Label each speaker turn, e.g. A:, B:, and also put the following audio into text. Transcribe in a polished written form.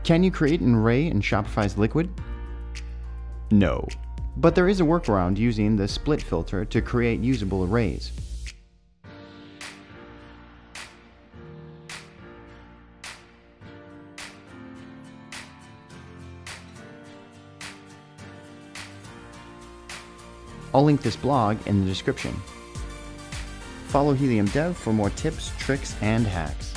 A: Can you create an array in Shopify's Liquid? No, but there is a workaround using the split filter to create usable arrays. I'll link this blog in the description. Follow Helium Dev for more tips, tricks, and hacks.